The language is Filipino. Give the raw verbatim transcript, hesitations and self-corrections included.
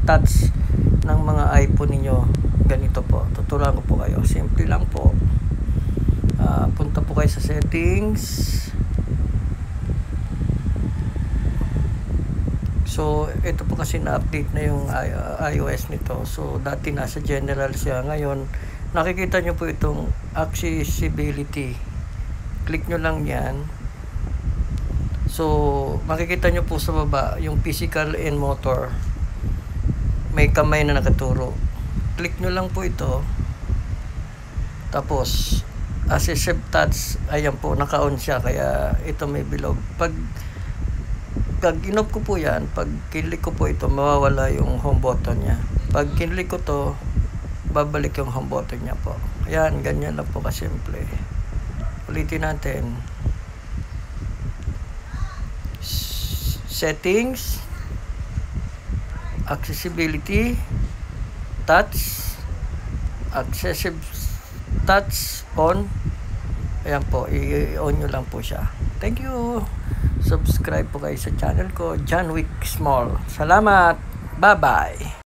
touch ng mga iPhone ninyo. Ganito po, tuturuan ko po kayo. Simple lang po. Uh, punta po kayo sa settings. So ito po kasi na-update na yung iOS nito. So dati nasa general siya. Ngayon nakikita nyo po itong accessibility. Click nyo lang yan. So makikita nyo po sa baba yung physical and motor. May kamay na nakaturo. Click nyo lang po ito. Tapos AssistiveTouch, ayan po, naka-on siya, kaya ito may bilog. Pag pag inop ko po yan, pag kinlik ko po ito, mawawala yung home button nya. Pag kinlik ko to, babalik yung home button nya po. Ayan, ganyan lang po kasimple. Ulitin natin. Settings, accessibility, touch, accessive touch on. Ayan po, i-on nyo lang po siya. Thank you. Subscribe po kayo sa channel ko, John Wick Small. Salamat. Bye bye.